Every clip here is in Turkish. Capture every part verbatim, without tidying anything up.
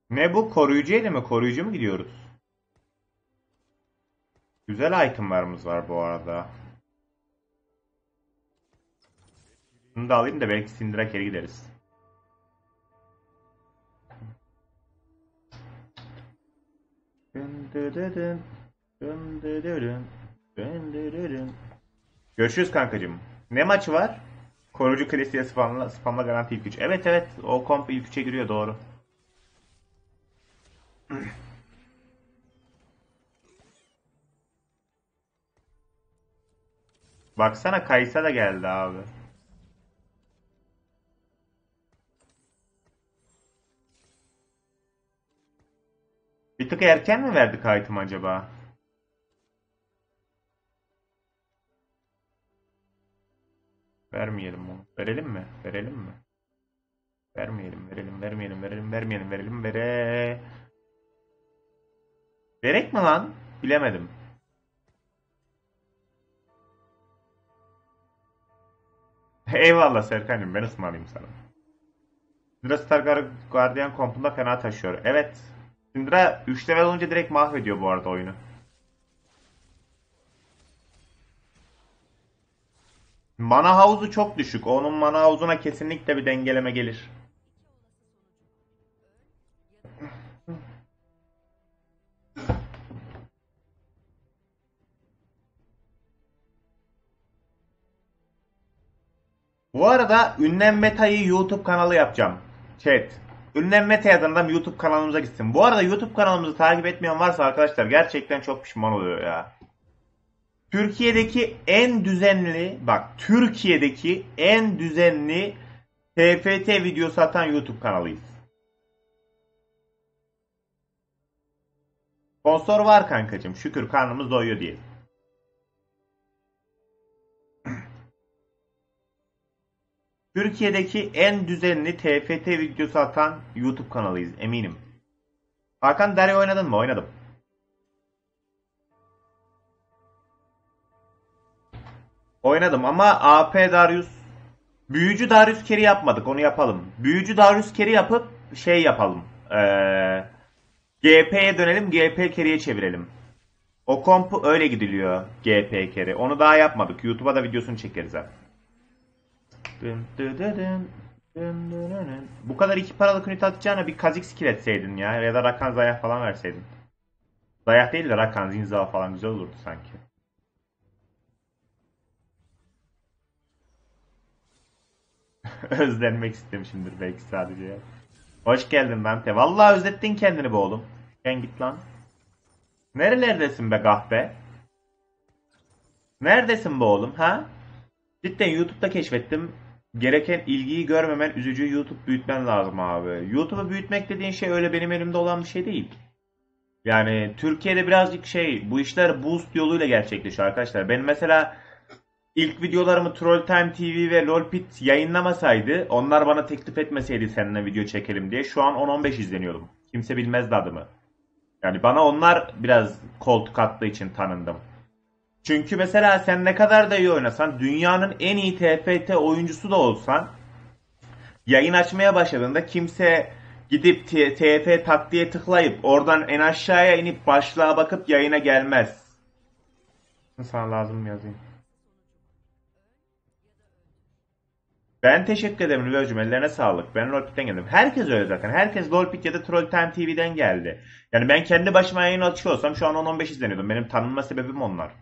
Ne bu? Koruyucu eli mi? Koruyucu mu gidiyoruz? Güzel itemlarımız var bu arada. Bunu da alayım da belki Syndra geri gideriz. Görüşürüz kankacığım. Ne maçı var? Koruyucu klasiğe spamla, spamla garanti ilk üç. Evet evet, o komp ilk üçe giriyor, doğru. Baksana, Kaysa da geldi abi. Bir tık erken mi verdik item acaba? Vermeyelim onu. Verelim mi? Verelim mi? Vermeyelim, verelim, vermeyelim, verelim, vermeyelim, verelim, vere. Verek mi lan? Bilemedim. Eyvallah Serkan'cığım, ben ısmarlayayım sana. Syndra Star Guardian kompunda fena taşıyor. Evet. Syndra üç level olunca direkt mahvediyor bu arada oyunu. Mana havuzu çok düşük. Onun mana havuzuna kesinlikle bir dengeleme gelir. Bu arada ünlem metayı YouTube kanalı yapacağım. Chat. Ünlem meta yazan YouTube kanalımıza gitsin. Bu arada YouTube kanalımızı takip etmeyen varsa arkadaşlar gerçekten çok pişman oluyor ya. Türkiye'deki en düzenli, bak Türkiye'deki en düzenli T F T videosu atan YouTube kanalıyız. Sponsor var kankacığım. Şükür karnımız doyuyor diye. Türkiye'deki en düzenli T F T videosu atan YouTube kanalıyız, eminim. Hakan, Derya oynadın mı? Oynadım. Oynadım ama A P Darius, Büyücü Darius carry yapmadık, onu yapalım. Büyücü Darius carry yapıp şey yapalım. Ee, G P'ye dönelim, G P carry'ye çevirelim. O kompu öyle gidiliyor, G P carry. Onu daha yapmadık. YouTube'a da videosunu çekeriz abi. Bu kadar iki paralık ünite atacağına bir Kha'Zix skill etseydin ya. Ya da Rakan Zayah falan verseydin. Zayah değil de Rakan, Zinza falan güzel olurdu sanki. Özlenmek istemişimdir belki sadece ya. Hoş geldin Dante. Vallahi özlettin kendini be oğlum. Gel git lan. Nerelerdesin be kahpe? Neredesin be oğlum ha? Cidden YouTube'da keşfettim. Gereken ilgiyi görmemen üzücü. YouTube büyütmen lazım abi. YouTube'u büyütmek dediğin şey öyle benim elimde olan bir şey değil. Yani Türkiye'de birazcık şey, bu işler boost yoluyla gerçekleşiyor arkadaşlar. Ben mesela ilk videolarımı Troll Time T V ve LolPit yayınlamasaydı, onlar bana teklif etmeseydi seninle video çekelim diye, şu an on on beş izleniyordum. Kimse bilmezdi adımı. Yani bana onlar biraz koltuk attığı için tanındım. Çünkü mesela sen ne kadar da iyi oynasan, dünyanın en iyi T F T oyuncusu da olsan, yayın açmaya başladığında kimse gidip T F taktiğe tıklayıp oradan en aşağıya inip başlığa bakıp yayına gelmez. Sana lazım mı yazayım? Ben teşekkür ederim Rüyacığım, ellerine sağlık. Ben LoLPit'ten geldim. Herkes öyle zaten. Herkes LoLPit ya da Trolltime T V'den geldi. Yani ben kendi başıma yayın açıyor olsam şu an on on beş izleniyordum. Benim tanınma sebebim onlar.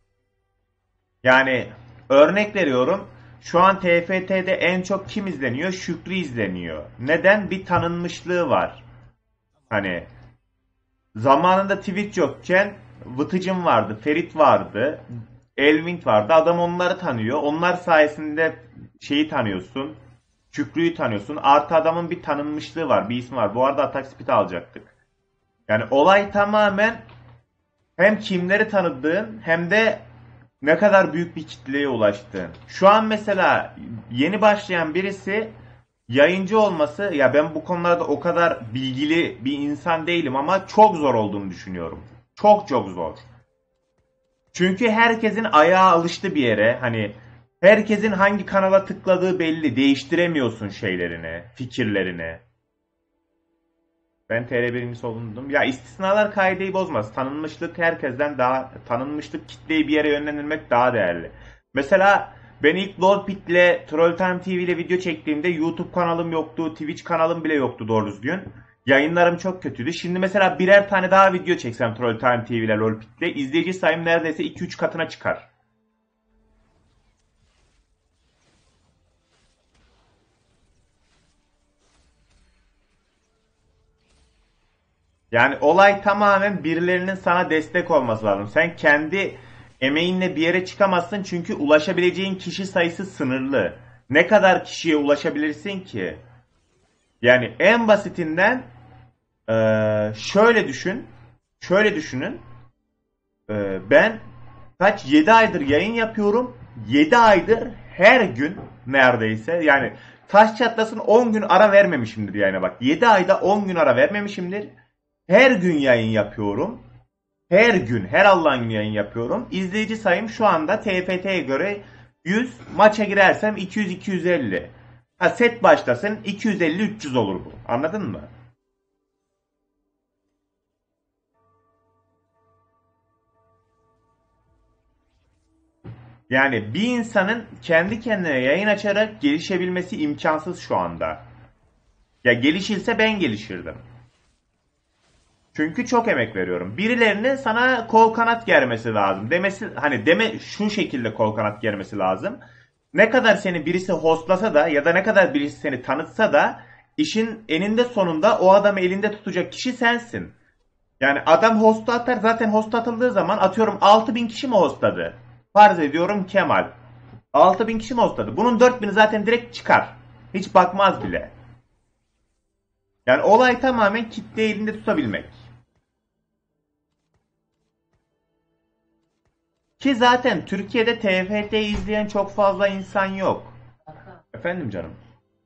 Yani örnek veriyorum. Şu an T F T'de en çok kim izleniyor? Şükrü izleniyor. Neden? Bir tanınmışlığı var. Hani zamanında Twitch yokken Vıtıcım vardı, Ferit vardı, Elvin vardı. Adam onları tanıyor. Onlar sayesinde şeyi tanıyorsun. Şükrü'yü tanıyorsun. Artı adamın bir tanınmışlığı var. Bir ismi var. Bu arada Atak Speed alacaktık. Yani olay tamamen hem kimleri tanıdığın hem de ne kadar büyük bir kitleye ulaştığın. Şu an mesela yeni başlayan birisi yayıncı olması, ya ben bu konularda o kadar bilgili bir insan değilim ama çok zor olduğunu düşünüyorum. Çok çok zor. Çünkü herkesin ayağı alıştı bir yere. Hani herkesin hangi kanala tıkladığı belli. Değiştiremiyorsun şeylerini, fikirlerini. Ben T R birincisi oldum. Ya istisnalar kaideyi bozmaz. Tanınmışlık herkesten daha tanınmışlık kitleyi bir yere yönlendirmek daha değerli. Mesela ben ilk Lolpit'le Troll Time T V ile video çektiğimde YouTube kanalım yoktu, Twitch kanalım bile yoktu doğru düzgün. Yayınlarım çok kötüydü. Şimdi mesela birer tane daha video çeksem Troll Time T V ile Lolpit'le izleyici sayım neredeyse iki üç katına çıkar. Yani olay tamamen birilerinin sana destek olması lazım. Sen kendi emeğinle bir yere çıkamazsın çünkü ulaşabileceğin kişi sayısı sınırlı. Ne kadar kişiye ulaşabilirsin ki? Yani en basitinden eee, şöyle düşün. Şöyle düşünün. Eee, ben kaç yedi aydır yayın yapıyorum. yedi aydır her gün neredeyse yani taş çatlasın on gün ara vermemişimdir yani bak. yedi ayda on gün ara vermemişimdir. Her gün yayın yapıyorum. Her gün, her Allah'ın günü yayın yapıyorum. İzleyici sayım şu anda T F T'ye göre yüz, maça girersem iki yüz iki yüz elli. Ha set başlasın iki yüz elli üç yüz olur bu. Anladın mı? Yani bir insanın kendi kendine yayın açarak gelişebilmesi imkansız şu anda. Ya gelişilse ben gelişirdim. Çünkü çok emek veriyorum. Birilerinin sana kol kanat germesi lazım. Demesi hani deme şu şekilde kol kanat germesi lazım. Ne kadar seni birisi hostlasa da ya da ne kadar birisi seni tanıtsa da işin eninde sonunda o adamı elinde tutacak kişi sensin. Yani adam hostu atar zaten host atıldığı zaman atıyorum altı bin kişi mi hostladı? Farz ediyorum Kemal. altı bin kişi mi hostladı? Bunun dört bini zaten direkt çıkar. Hiç bakmaz bile. Yani olay tamamen kitle elinde tutabilmek. Ki zaten Türkiye'de T F T izleyen çok fazla insan yok. Efendim canım.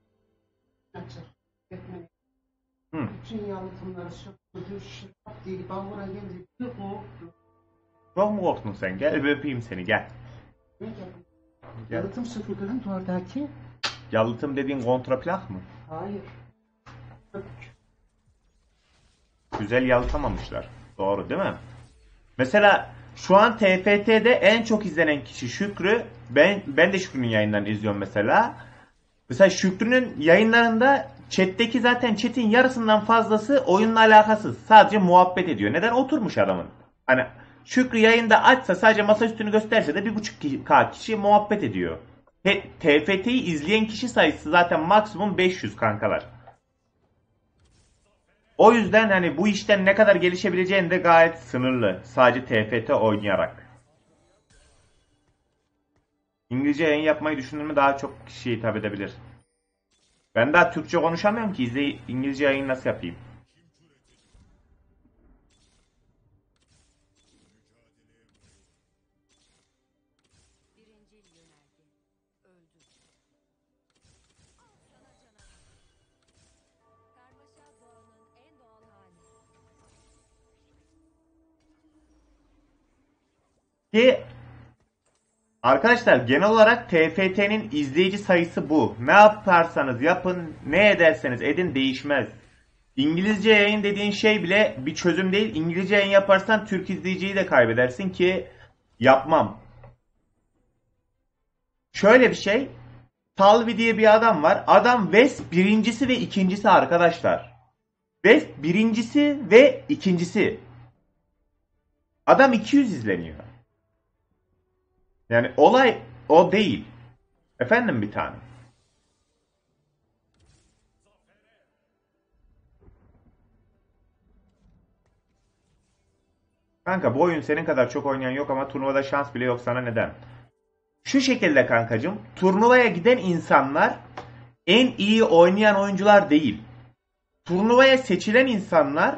Hı. Bütün yalıtımları söktürdü, şıp diye ben buraya gelince bir korktum. Çok mu korktun sen? Gel bir öpeyim seni gel. Ne geldi? Gel. Yalıtım söküldü duvardaki. Yalıtım dediğin kontraplak mı? Hayır. Güzel yalıtamamışlar. Doğru değil mi? Mesela şu an T F T'de en çok izlenen kişi Şükrü. Ben ben de Şükrü'nün yayınlarını izliyorum mesela. Mesela Şükrü'nün yayınlarında chat'teki zaten chat'in yarısından fazlası oyunla alakasız. Sadece muhabbet ediyor. Neden? Oturmuş adamın. Hani Şükrü yayında açsa sadece masaüstünü gösterse de bir buçuk K kişi muhabbet ediyor. T F T'yi izleyen kişi sayısı zaten maksimum beş yüz kankalar. O yüzden hani bu işten ne kadar gelişebileceğin de gayet sınırlı. Sadece T F T oynayarak. İngilizce yayın yapmayı düşündüğümü daha çok kişiye hitap edebilir. Ben daha Türkçe konuşamıyorum ki izle İngilizce yayın nasıl yapayım? Ki arkadaşlar genel olarak T F T'nin izleyici sayısı bu. Ne yaparsanız yapın, ne ederseniz edin değişmez. İngilizce yayın dediğin şey bile bir çözüm değil. İngilizce yayın yaparsan Türk izleyiciyi de kaybedersin ki yapmam. Şöyle bir şey. Talvi diye bir adam var. Adam West birincisi ve ikincisi arkadaşlar. West birincisi ve ikincisi. Adam iki yüz izleniyor. Yani olay o değil. Efendim bir tane. Kanka bu oyun senin kadar çok oynayan yok ama turnuvada şans bile yok sana neden? Şu şekilde kankacım. Turnuvaya giden insanlar en iyi oynayan oyuncular değil. Turnuvaya seçilen insanlar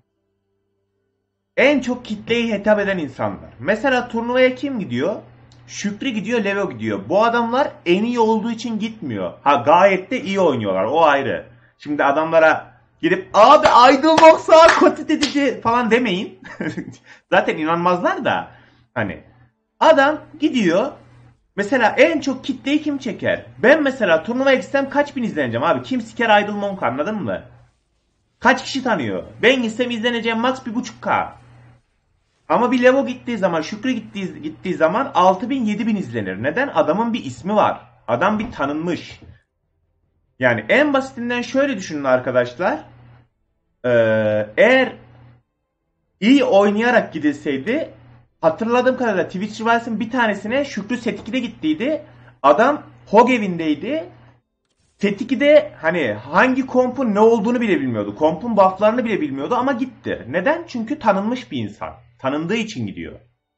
en çok kitleye hitap eden insanlar. Mesela turnuvaya kim gidiyor? Şükrü gidiyor, Levo gidiyor. Bu adamlar en iyi olduğu için gitmiyor. Ha gayet de iyi oynuyorlar. O ayrı. Şimdi adamlara gidip abi Idol Box'a kotit edici falan demeyin. Zaten inanmazlar da. Hani adam gidiyor. Mesela en çok kitleyi kim çeker? Ben mesela turnuvaya gitsem kaç bin izleneceğim abi? Kim siker Idol Monk anladın mı? Kaç kişi tanıyor? Ben gitsem izleneceğim max bir buçuk K. Ama bir Levo gittiği zaman, Şükrü gittiği, gittiği zaman altı bin yedi bin izlenir. Neden? Adamın bir ismi var. Adam bir tanınmış. Yani en basitinden şöyle düşünün arkadaşlar. Ee, eğer iyi oynayarak gidilseydi, hatırladığım kadarıyla Twitch Rivals'ın bir tanesine Şükrü Set ikide gittiydi. Adam H O G evindeydi. Set ikide hani hangi kompun ne olduğunu bile bilmiyordu. Kompun bufflarını bile bilmiyordu ama gitti. Neden? Çünkü tanınmış bir insan. Tanındığı için gidiyor.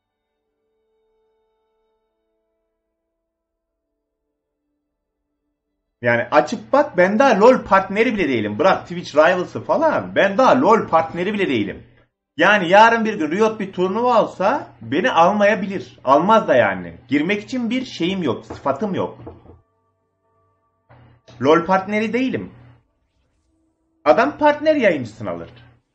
Yani açıp bak, ben daha LoL partneri bile değilim. Bırak Twitch Rivals'ı falan. Ben daha LoL partneri bile değilim. Yani yarın bir gün Riot bir turnuva olsa beni almayabilir. Almaz da yani. Girmek için bir şeyim yok, sıfatım yok. LoL partneri değilim. Adam partner yayıncısını alır.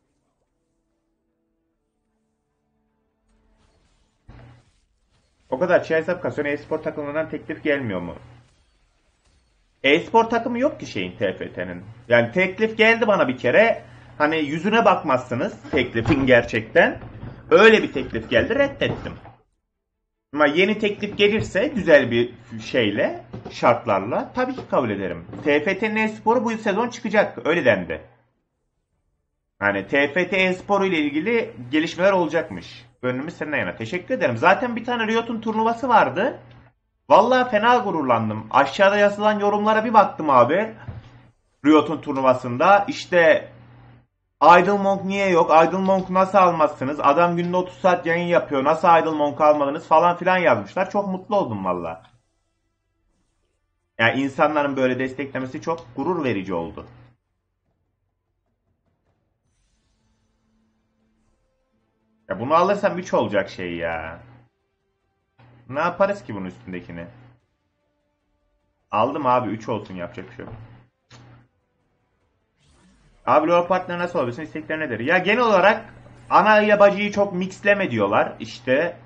O kadar çay hesap kasıyorsun, e-spor takımından teklif gelmiyor mu? E-spor takımı yok ki şeyin, T F T'nin. Yani teklif geldi bana bir kere. Hani yüzüne bakmazsınız teklifin gerçekten. Öyle bir teklif geldi, reddettim. Ama yeni teklif gelirse güzel bir şeyle, şartlarla tabii ki kabul ederim. T F T'nin e-sporu bu sezon çıkacak, öyle dendi. Yani T F T e-sporu ile ilgili gelişmeler olacakmış. Gönlümüz seninle yana. Teşekkür ederim. Zaten bir tane Riot'un turnuvası vardı. Vallahi fena gururlandım. Aşağıda yazılan yorumlara bir baktım abi. Riot'un turnuvasında. İşte Idle Monk niye yok? Idle Monk nasıl almazsınız? Adam günde otuz saat yayın yapıyor. Nasıl Idle Monk almadınız falan filan yazmışlar. Çok mutlu oldum valla. Yani insanların böyle desteklemesi çok gurur verici oldu. Ya bunu alırsam üç olacak şey ya. Ne yaparız ki bunun üstündekini? Aldım abi, üç olsun, yapacak bir şey yok. Abi LoL partner nasıl olabilirsin? İstekler nedir? Ya genel olarak ana ile bacıyı çok mixleme diyorlar. İşte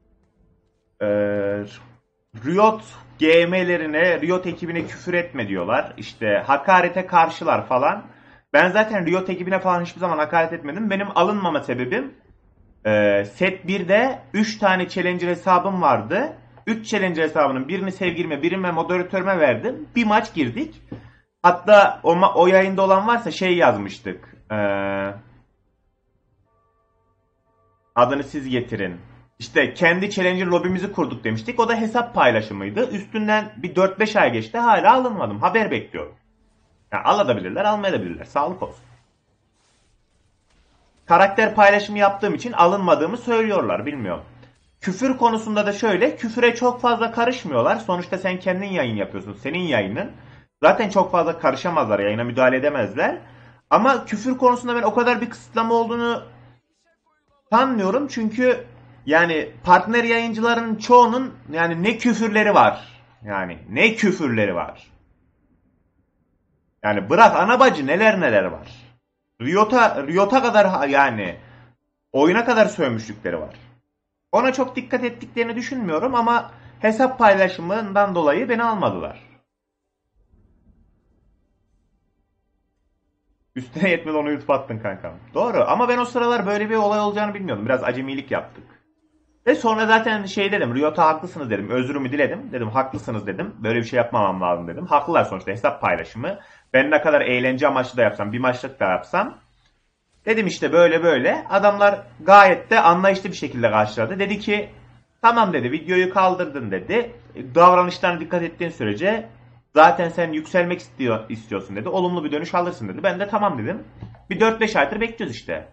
ee, Riot G M'lerine, Riot ekibine küfür etme diyorlar. İşte hakarete karşılar falan. Ben zaten Riot ekibine falan hiçbir zaman hakaret etmedim. Benim alınmama sebebim ee, set birde üç tane Challenger hesabım vardı. üç Challenger hesabının birini sevgilime, birini moderatörüme verdim. Bir maç girdik. Hatta o, o yayında olan varsa şey yazmıştık. Ee, adını siz getirin. İşte kendi Challenger lobimizi kurduk demiştik. O da hesap paylaşımıydı. Üstünden bir dört beş ay geçti. Hala alınmadım. Haber bekliyorum. Yani alabilirler, almayabilirler. Sağlık olsun. Karakter paylaşımı yaptığım için alınmadığımı söylüyorlar. Bilmiyorum. Küfür konusunda da şöyle. Küfüre çok fazla karışmıyorlar. Sonuçta sen kendin yayın yapıyorsun. Senin yayının. Zaten çok fazla karışamazlar. Yayına müdahale edemezler. Ama küfür konusunda ben o kadar bir kısıtlama olduğunu sanmıyorum. Çünkü yani partner yayıncıların çoğunun yani ne küfürleri var. Yani ne küfürleri var. Yani bırak ana bacı, neler neler var. Riot'a Riot'a kadar, yani oyuna kadar sövmüşlükleri var. Ona çok dikkat ettiklerini düşünmüyorum ama hesap paylaşımından dolayı beni almadılar. Üstüne yetmedi, onu YouTube attın kankam. Doğru, ama ben o sıralar böyle bir olay olacağını bilmiyordum. Biraz acemilik yaptık. Ve sonra zaten şey dedim, Riot'a haklısınız dedim. Özrümü diledim. Dedim haklısınız dedim. Böyle bir şey yapmamam lazım dedim. Haklılar sonuçta, hesap paylaşımı. Ben ne kadar eğlence amaçlı da yapsam, bir maçlık da yapsam. Dedim işte böyle böyle. Adamlar gayet de anlayışlı bir şekilde karşıladı. Dedi ki tamam dedi, videoyu kaldırdın dedi. Davranışlarına dikkat ettiğin sürece zaten sen yükselmek istiyor, istiyorsun dedi. Olumlu bir dönüş alırsın dedi. Ben de tamam dedim. Bir dört beş aydır bekliyoruz işte.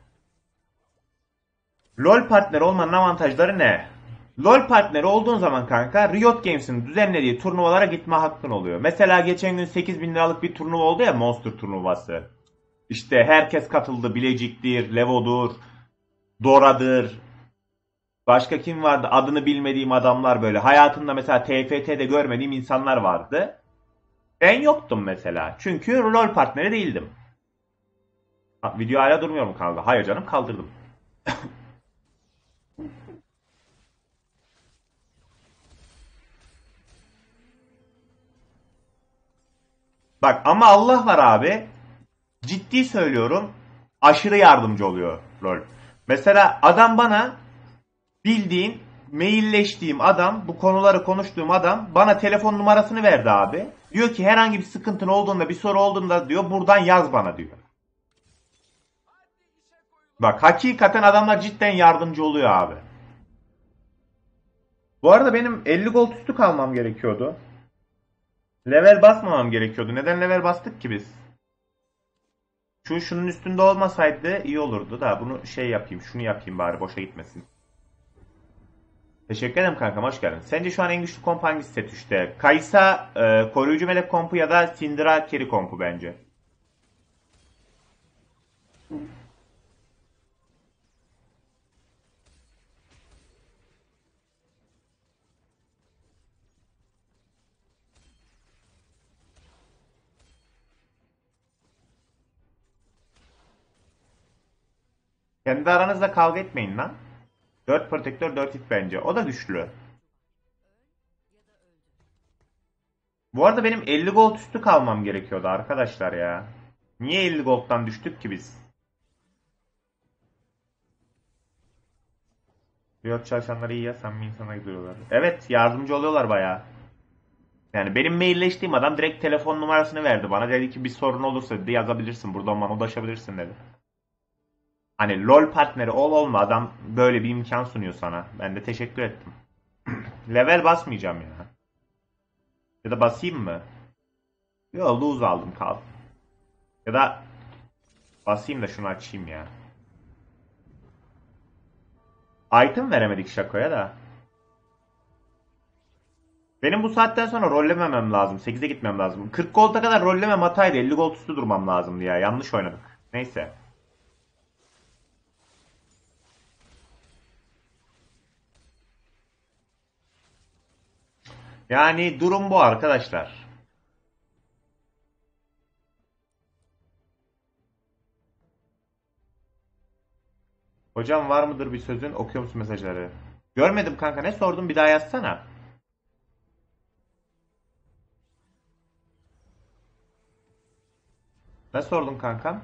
LoL partneri olmanın avantajları ne? LoL partneri olduğun zaman kanka Riot Games'in düzenlediği turnuvalara gitme hakkın oluyor. Mesela geçen gün sekiz bin liralık bir turnuva oldu ya, Monster turnuvası. İşte herkes katıldı. Bilecik'tir, Levo'dur, Dora'dır. Başka kim vardı? Adını bilmediğim adamlar böyle. Hayatımda mesela T F T'de görmediğim insanlar vardı. Ben yoktum mesela. Çünkü LoL partneri değildim. Ha, video hala durmuyor mu kanalda? Hayır canım, kaldırdım. Bak ama Allah var abi. Ciddi söylüyorum. Aşırı yardımcı oluyor LoL. Mesela adam bana bildiğin mailleştiğim adam, bu konuları konuştuğum adam bana telefon numarasını verdi abi. Diyor ki herhangi bir sıkıntın olduğunda, bir soru olduğunda diyor buradan yaz bana diyor. Bak hakikaten adamlar cidden yardımcı oluyor abi. Bu arada benim elli gold üstü kalmam gerekiyordu. Level basmamam gerekiyordu. Neden level bastık ki biz? Şu şunun üstünde olmasaydı iyi olurdu da bunu şey yapayım, şunu yapayım bari boşa gitmesin. Teşekkür ederim kankam, hoş geldin. Sence şu an en güçlü komp hangisi set üçte? Kaysa e, koruyucu melek kompu ya da Syndra carry kompu bence. Kendi aranızda kavga etmeyin lan. dört protektör dört hit bence. O da güçlü. Bu arada benim elli gold üstü kalmam gerekiyordu arkadaşlar ya. Niye elli gold'dan düştük ki biz? Yok çalışanları iyi ya, samimi insana gidiyorlar. Evet, yardımcı oluyorlar bayağı. Yani benim mailleştiğim adam direkt telefon numarasını verdi bana. Dedi ki bir sorun olursa dedi yazabilirsin, buradan bana ulaşabilirsin dedi. Hani LoL partneri ol olma, adam böyle bir imkan sunuyor sana. Ben de teşekkür ettim. Level basmayacağım ya. Ya da basayım mı? Yo, lose aldım, kal. Ya da basayım da şunu açayım ya. Item veremedik Şako'ya da. Benim bu saatten sonra rollememem lazım. sekize gitmem lazım. kırk gold'a kadar rollemem hataydı. elli gold üstü durmam lazımdı ya. Yanlış oynadık. Neyse. Yani durum bu arkadaşlar. Hocam var mıdır bir sözün? Okuyor musun mesajları? Görmedim kanka. Ne sordun? Bir daha yazsana. Ne sordun kankam?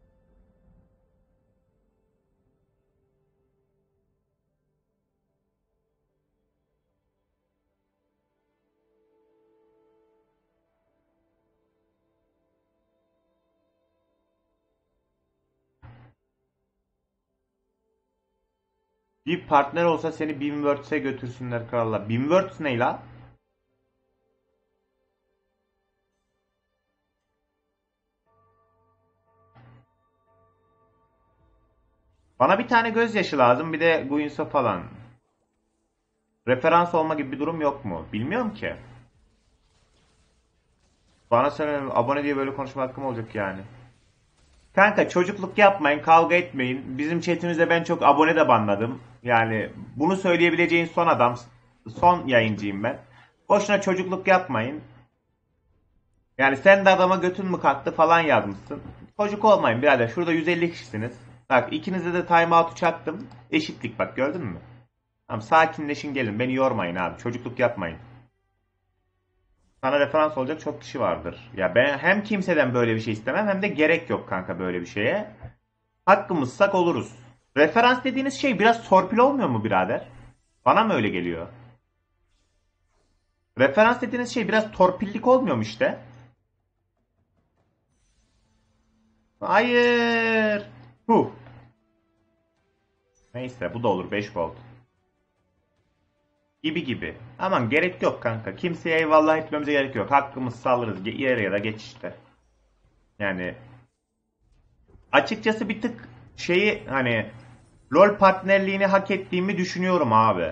Bir partner olsa seni Beamwords'e götürsünler krallar. Beamwords ne la? Bana bir tane gözyaşı lazım. Bir de Guinsoo falan. Referans olma gibi bir durum yok mu? Bilmiyorum ki. Bana söyle, abone diye böyle konuşma hakkım olacak yani. Kanka çocukluk yapmayın, kavga etmeyin. Bizim chatimizde ben çok abone de banladım. Yani bunu söyleyebileceğin son adam, son yayıncıyım ben. Boşuna çocukluk yapmayın. Yani sen de adama götün mü kalktı falan yazmışsın. Çocuk olmayın birader. Şurada yüz elli kişisiniz. Bak ikinize de timeout'u çaktım. Eşitlik bak, gördün mü? Tamam, sakinleşin gelin. Beni yormayın abi. Çocukluk yapmayın. Sana referans olacak çok kişi vardır. Ya ben hem kimseden böyle bir şey istemem hem de gerek yok kanka böyle bir şeye. Hakkımızsak oluruz. Referans dediğiniz şey biraz torpil olmuyor mu birader? Bana mı öyle geliyor? Referans dediğiniz şey biraz torpillik olmuyor mu işte? Hayır. Huh. Neyse bu da olur, beş gold. Gibi gibi. Aman gerek yok kanka. Kimseye eyvallah etmemize gerek yok. Hakkımızı alırız. Ge- İleri ya da geç işte. Yani açıkçası bir tık şeyi hani LoL partnerliğini hak ettiğimi düşünüyorum abi.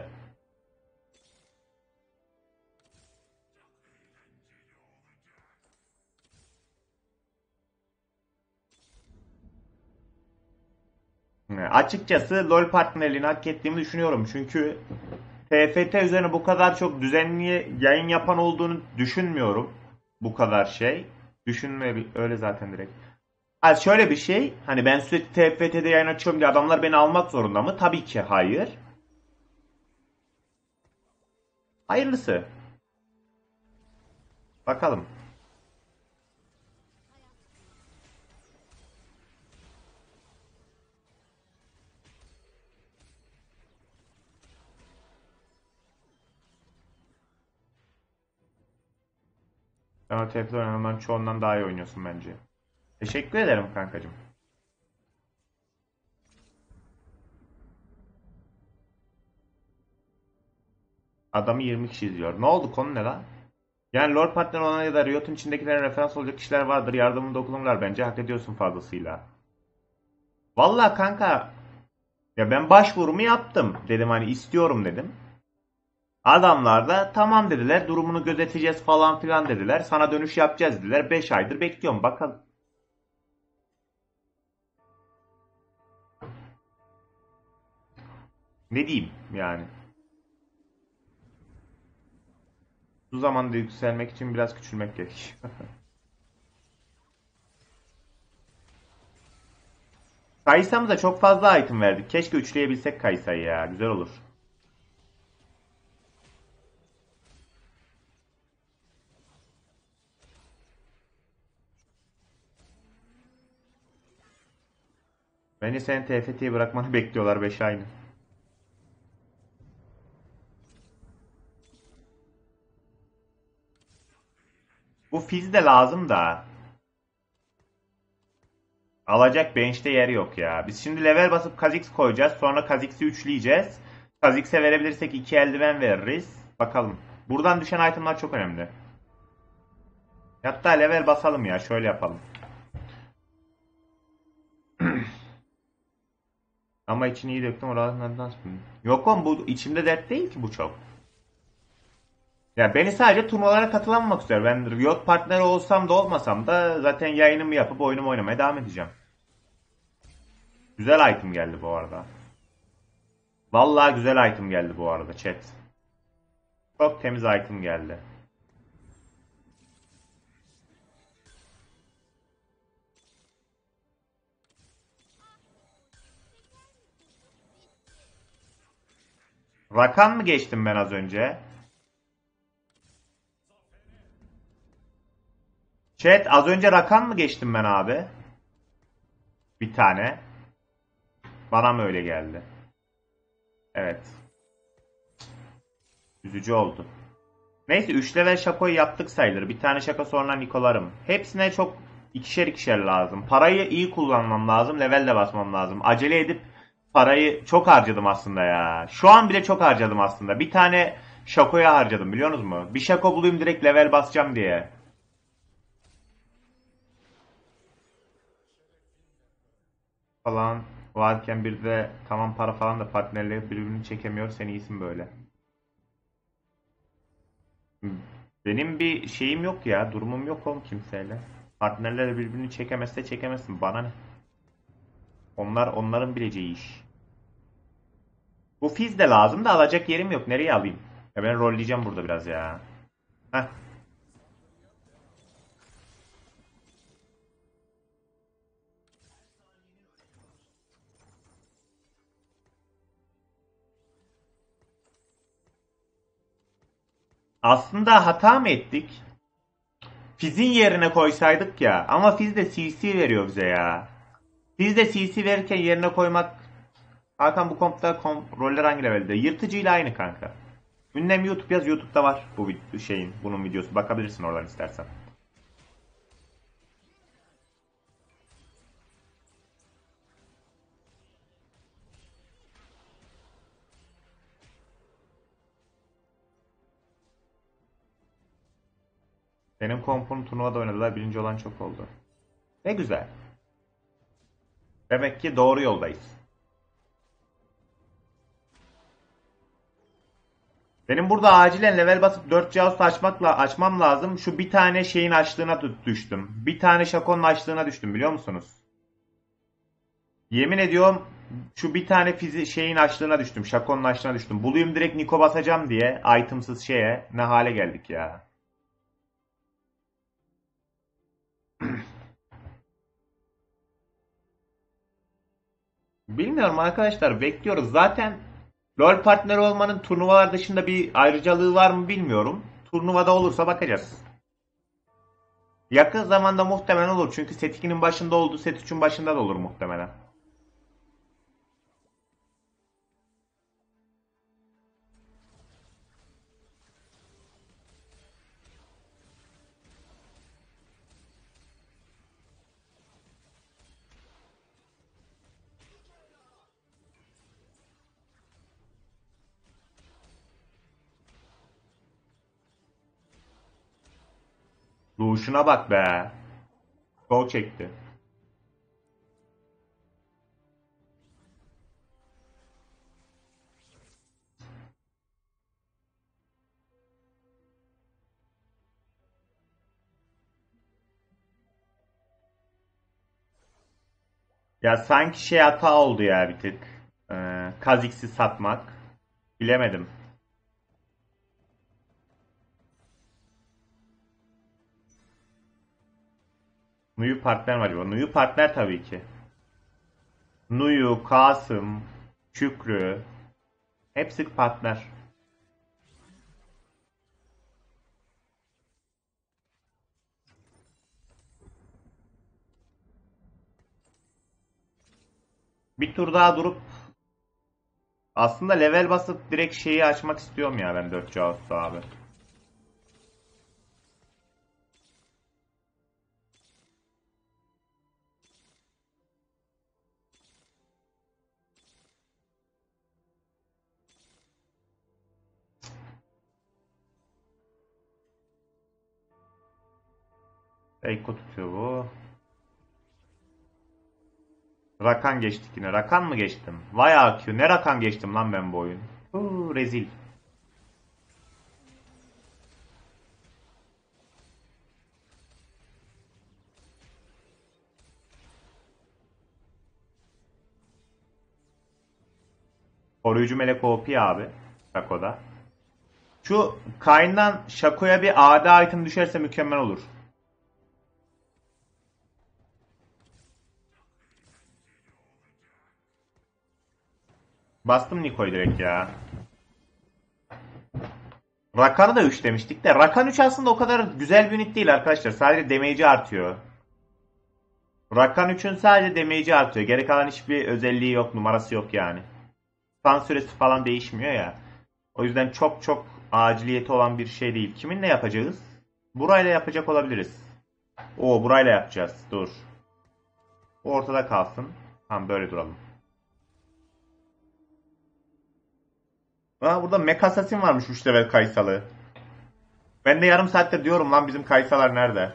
Yani açıkçası LoL partnerliğini hak ettiğimi düşünüyorum. Çünkü T F T üzerine bu kadar çok düzenli yayın yapan olduğunu düşünmüyorum. Bu kadar şey. Düşünme öyle zaten direkt. Ha şöyle bir şey. Hani ben sürekli T F T'de yayın açıyorum diye adamlar beni almak zorunda mı? Tabii ki hayır. Hayırlısı. Bakalım. Sen o T F T oynananların çoğundan daha iyi oynuyorsun bence. Teşekkür ederim kankacığım. Adamı yirmi kişi izliyor. Ne oldu, konu ne lan? Yani LoL partner olan ya da Riot'un içindekilere referans olacak kişiler vardır. Yardımını dokunurlar bence. Hak ediyorsun fazlasıyla. Vallahi kanka, ya ben başvurumu yaptım. Dedim hani istiyorum dedim. Adamlar da tamam dediler. Durumunu gözeteceğiz falan filan dediler. Sana dönüş yapacağız dediler. beş aydır bekliyorum bakalım. Ne diyeyim yani. Bu zamanda yükselmek için biraz küçülmek gerek. Kaysamıza çok fazla item verdik. Keşke üçleyebilsek Kaysa'yı ya. Güzel olur. Bence senin T F T'yi bırakmanı bekliyorlar beş aynı. Bu Fizz de lazım da. Alacak bench'te yer yok ya. Biz şimdi level basıp Kha'Zix koyacağız. Sonra Kha'Zix'i üçleyeceğiz. Kha'Zix'e verebilirsek iki eldiven veririz. Bakalım. Buradan düşen itemlar çok önemli. Hatta level basalım ya. Şöyle yapalım. Ama içini iyi döktüm. Oralardan sıkıntı. Yok oğlum, bu içimde dert değil ki bu çok. Ya beni sadece turnuvalara katılamamak istiyor. Ben Riot partneri olsam da olmasam da zaten yayınımı yapıp oyunumu oynamaya devam edeceğim. Güzel item geldi bu arada. Vallahi güzel item geldi bu arada chat. Çok temiz item geldi. Rakan mı geçtim ben az önce? Chat, az önce Rakan mı geçtim ben abi? Bir tane. Bana mı öyle geldi? Evet. Üzücü oldu. Neyse, üç level şakoyu yaptık sayılır. Bir tane şaka sonra Nikolarım. Hepsine çok ikişer ikişer lazım. Parayı iyi kullanmam lazım. Level de basmam lazım. Acele edip parayı çok harcadım aslında ya. Şu an bile çok harcadım aslında. Bir tane şakoya harcadım, biliyorsunuz mu? Bir şako bulayım direkt level basacağım diye. Falan varken bir de tamam para falan da partnerleri birbirini çekemiyor. Sen iyisin böyle. Benim bir şeyim yok ya. Durumum yok oğlum kimseyle. Partnerler birbirini çekemezse çekemezsin. Bana ne? Onlar onların bileceği iş. Bu Fizz de lazım da alacak yerim yok. Nereye alayım? Ya ben rolleyeceğim burada biraz ya. Heh. Aslında hata mı ettik? Fizz'in yerine koysaydık ya. Ama Fizz de C C veriyor bize ya. Fizz de C C verirken yerine koymak... Hakan, bu kompta kom roller hangi levelde? Yırtıcıyla aynı kanka. Ünlem YouTube yaz, YouTube'da var bu şeyin, bunun videosu. Bakabilirsin oradan istersen. Benim kompum turnuvada oynadılar. Birinci olan çok oldu. Ne güzel. Demek ki doğru yoldayız. Benim burada acilen level basıp dört Jaws açmakla açmam lazım. Şu bir tane şeyin açlığına düştüm. Bir tane şakonun açlığına düştüm, biliyor musunuz? Yemin ediyorum, şu bir tane fizi şeyin açlığına düştüm. Şakonun açlığına düştüm. Bulayım direkt Niko basacağım diye itemsız şeye ne hale geldik ya. Bilmiyorum arkadaşlar, bekliyoruz. Zaten LoL partneri olmanın turnuvalar dışında bir ayrıcalığı var mı bilmiyorum. Turnuvada olursa bakacağız. Yakın zamanda muhtemelen olur. Çünkü set ikinin başında oldu. Set üçün başında da olur muhtemelen. Duruşuna bak be. Gol çekti. Ya sanki şey hata oldu ya bir tık. Ee, Kha'Zix'i satmak. Bilemedim. Nuyu partner mi acaba? Nuyu partner tabii ki. Nuyu, Kasım, Şükrü. Hepsi partner. Bir tur daha durup aslında level basıp direkt şeyi açmak istiyorum ya ben dört Casus'u abi. Eiko tutuyor bu. Rakan geçtik yine. Rakan mı geçtim? Vay A Q. Ne Rakan geçtim lan ben bu oyun. Huu, rezil. Koruyucu melek O P abi. Shaco'da. Şu Kayn'dan Shaco'ya bir A D item düşerse mükemmel olur. Bastım Niko'yu direkt ya. Rakan'ı da üç demiştik de. Rakan üç aslında o kadar güzel bir unit değil arkadaşlar. Sadece damage'i artıyor. Rakan üçün sadece damage'i artıyor. Geri kalan hiçbir özelliği yok. Numarası yok yani. Stun süresi falan değişmiyor ya. O yüzden çok çok aciliyeti olan bir şey değil. Kiminle yapacağız? Burayla yapacak olabiliriz. Oo, burayla yapacağız. Dur. O ortada kalsın. Tamam, böyle duralım. Aa, burada Mech Assassin varmış üç level Kaysalı. Ben de yarım saattir diyorum lan bizim Kaysalar nerede?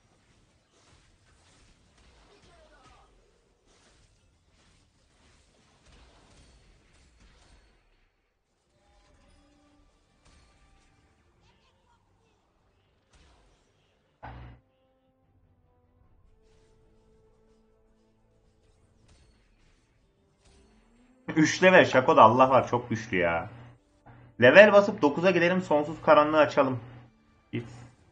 üç level Shaco da Allah var çok güçlü ya. Level basıp dokuza gidelim, sonsuz karanlığı açalım. Git.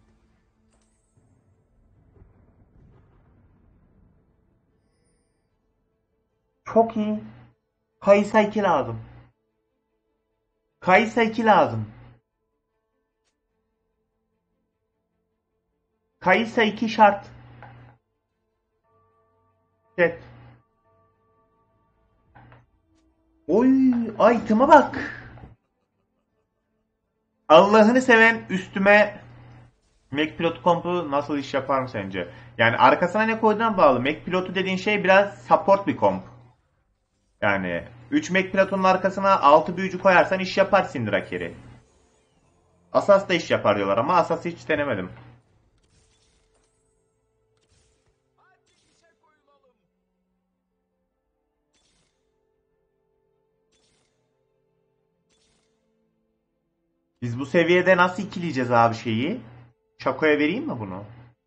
Çok iyi. Kaysa iki lazım. Kaysa iki lazım. Kaysa iki şart. Evet. Oy, item'a bak. Allah'ını seven üstüme Mac Pilot kompu nasıl iş yapar mı sence? Yani arkasına ne koyduğuna bağlı. Mac Pilot'u dediğin şey biraz support bir komp. Yani üç Mac Pilot'un arkasına altı büyücü koyarsan iş yapar Syndra Carry. Asas da iş yapar diyorlar ama Asas'ı hiç denemedim. Biz bu seviyede nasıl ikileyeceğiz abi şeyi? Şakoya vereyim mi bunu?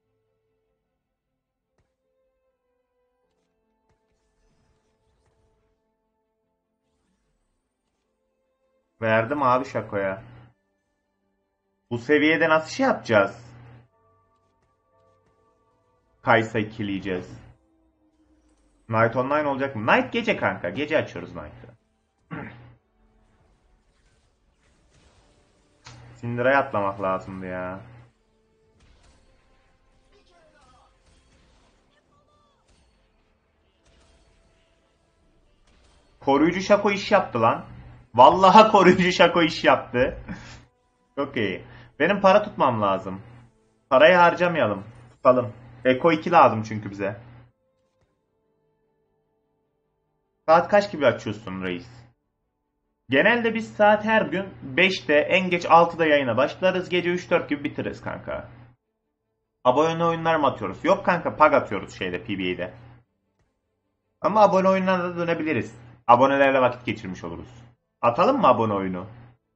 Verdim abi Şakoya. Bu seviyede nasıl şey yapacağız? Kaysa ikileyeceğiz. Night Online olacak mı? Night gece kanka. Gece açıyoruz Night'ı. Syndra'ya atlamak lazımdı ya. Koruyucu Şako iş yaptı lan. Vallahi koruyucu Şako iş yaptı. Çok iyi. Benim para tutmam lazım. Parayı harcamayalım. Tutalım. Eko iki lazım çünkü bize. Saat kaç gibi açıyorsun reis? Genelde biz saat her gün beşte en geç altıda yayına başlarız. Gece üç dört gibi bitiririz kanka. Abone oyunlar mı atıyoruz? Yok kanka, pag atıyoruz şeyde, P B E'de. Ama abone oyunlarına da dönebiliriz. Abonelerle vakit geçirmiş oluruz. Atalım mı abone oyunu?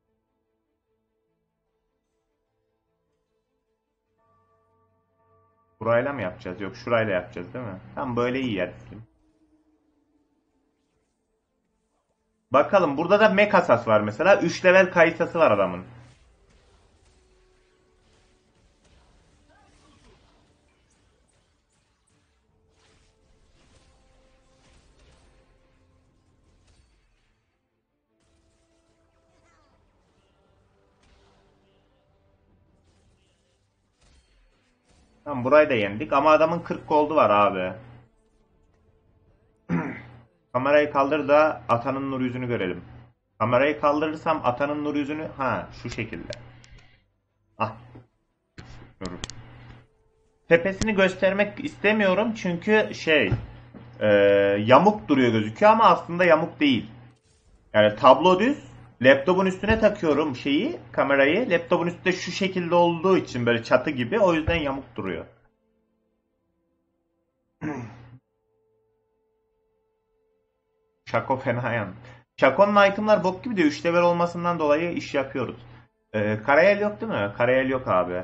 Burayla mı yapacağız? Yok, şurayla yapacağız değil mi? Tamam, böyle iyi yer. Bakalım, burada da mek asas var mesela. üç level kayısası var adamın. Tamam, burayı da yendik ama adamın kırk goldu var abi. Kamerayı kaldır da atanın nur yüzünü görelim. Kamerayı kaldırırsam atanın nur yüzünü, ha şu şekilde. Ah. Dur. Tepesini göstermek istemiyorum çünkü şey e, yamuk duruyor gözüküyor ama aslında yamuk değil. Yani tablo düz. Laptopun üstüne takıyorum şeyi, kamerayı. Laptopun üstünde şu şekilde olduğu için böyle çatı gibi, o yüzden yamuk duruyor. Şako fena yan. Şako'nun itemlar bok gibi de üç level olmasından dolayı iş yapıyoruz. Ee, Karayel yok değil mi? Karayel yok abi.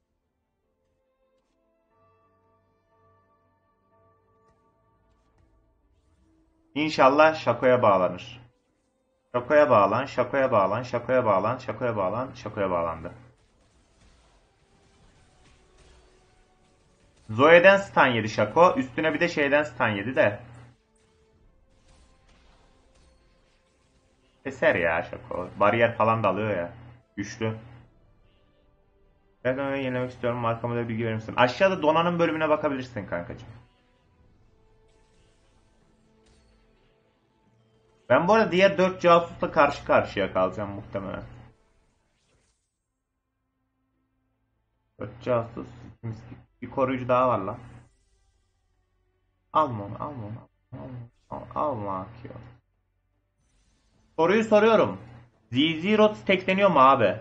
İnşallah Şako'ya bağlanır. Şako'ya bağlan, Şako'ya bağlan, Şako'ya bağlan, Şako'ya bağlan, Şako'ya bağlandı. Zoe'den stun yedi Şako. Üstüne bir de şeyden stun yedi de. Keser ya Şako. Bariyer falan da alıyor ya. Güçlü. Ben onu yenilemek istiyorum. Markama da bilgi verir misin? Aşağıda donanım bölümüne bakabilirsin kankacığım. Ben bu arada diğer dört casusla karşı karşıya kalacağım muhtemelen. dört casus. Bir koruyucu daha var lan. Alma onu, alma onu. Alma, alma Akio. Soruyu soruyorum. Z Z Rod stackleniyor mu abi?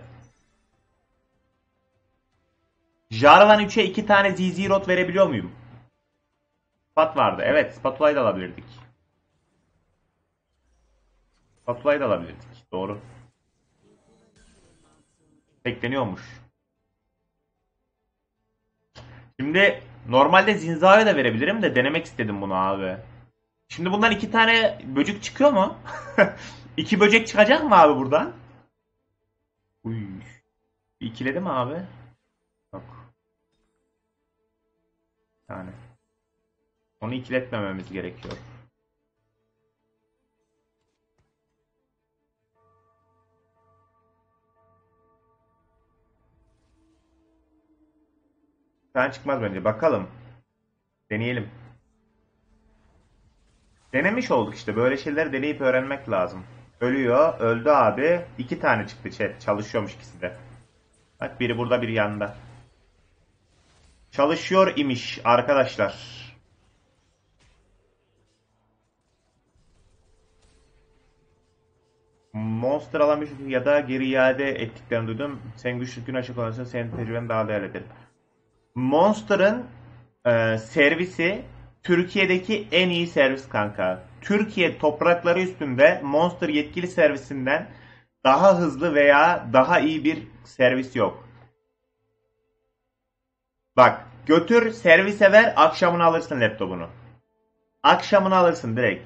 Jarvan üçe iki tane Z Z Rod verebiliyor muyum? Spat vardı. Evet, spatulayı da alabilirdik. Spatulayı da alabilirdik. Doğru. Stackleniyormuş. Şimdi normalde Zinza'ya da verebilirim de denemek istedim bunu abi. Şimdi bundan iki tane böcek çıkıyor mu? İki böcek çıkacak mı abi buradan? Uy. İkiledi mi abi? Yok. Yani. Onu ikiletmememiz gerekiyor. Sen çıkmaz bence. Bakalım. Deneyelim. Denemiş olduk işte. Böyle şeyleri deneyip öğrenmek lazım. Ölüyor. Öldü abi. İki tane çıktı chat. Çalışıyormuş ikisi de. Bak, biri burada, biri yanında. Çalışıyor imiş arkadaşlar. Monster alamış ya da geri iade ettiklerini duydum. Sen güçlü gün açık olursa senin tecrüben daha değerlidir. Monster'ın e, servisi Türkiye'deki en iyi servis kanka. Türkiye toprakları üstünde Monster yetkili servisinden daha hızlı veya daha iyi bir servis yok. Bak, götür servise ver, akşamını alırsın laptopunu. Akşamını alırsın direkt.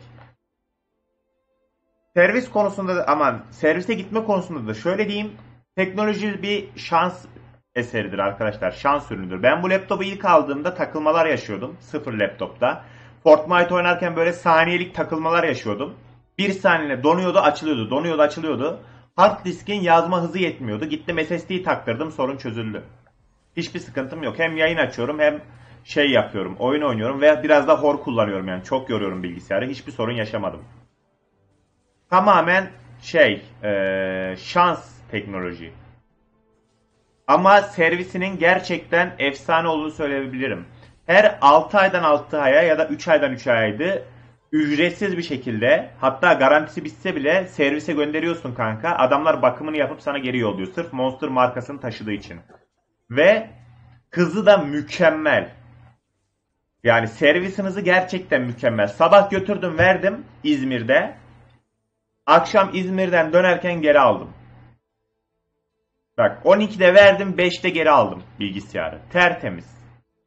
Servis konusunda da, aman servise gitme konusunda da şöyle diyeyim. Teknoloji bir şans eseridir arkadaşlar. Şans ürünüdür. Ben bu laptopu ilk aldığımda takılmalar yaşıyordum. Sıfır laptopta. Fortnite oynarken böyle saniyelik takılmalar yaşıyordum. Bir saniye donuyordu, açılıyordu. Donuyordu, açılıyordu. Hard diskin yazma hızı yetmiyordu. Gittim S S D'yi taktırdım, sorun çözüldü. Hiçbir sıkıntım yok. Hem yayın açıyorum hem şey yapıyorum. Oyun oynuyorum ve biraz da hor kullanıyorum yani. Çok yoruyorum bilgisayarı. Hiçbir sorun yaşamadım. Tamamen şey, e, şans teknoloji. Ama servisinin gerçekten efsane olduğunu söyleyebilirim. Her altı aydan altı aya ya da üç aydan üç aydı ücretsiz bir şekilde, hatta garantisi bitse bile servise gönderiyorsun kanka. Adamlar bakımını yapıp sana geri yolluyor. Sırf Monster markasını taşıdığı için. Ve Hızı da mükemmel. Yani servis hızı gerçekten mükemmel. Sabah götürdüm verdim İzmir'de. Akşam İzmir'den dönerken geri aldım. Bak on ikide verdim, beşte geri aldım bilgisayarı. Tertemiz.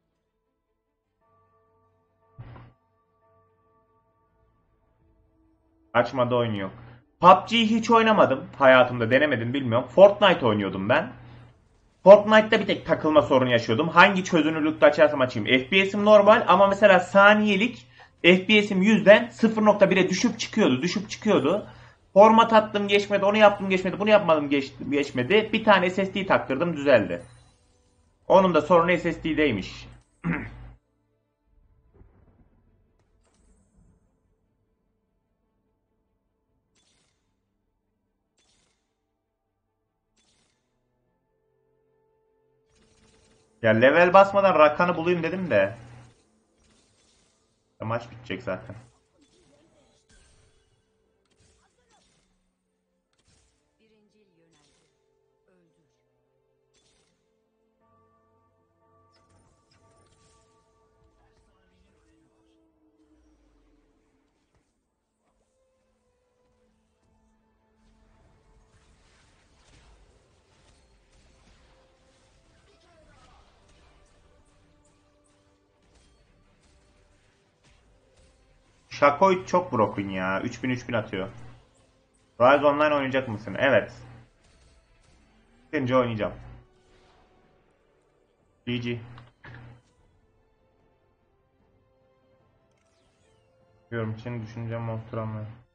Açmada oyun yok. P U B G'yi hiç oynamadım. Hayatımda denemedim bilmiyorum. Fortnite oynuyordum ben. Fortnite'da bir tek takılma sorunu yaşıyordum. Hangi çözünürlükte açarsam açayım. F P S'im normal ama mesela saniyelik F P S'im yüzden sıfır nokta bire düşüp çıkıyordu. Düşüp çıkıyordu. Format attım geçmedi. Onu yaptım geçmedi. Bunu yapmadım geçmedi. Bir tane S S D taktırdım düzeldi. Onun da sorunu S S D'deymiş. Ya level basmadan rakanı bulayım dedim de. Maç bitecek zaten. Shacoid çok broken ya. üç bin üç bin atıyor. Rise Online oynayacak mısın? Evet. Çıkınca oynayacağım. G G. Diyorum için düşüneceğim, oturamıyorum.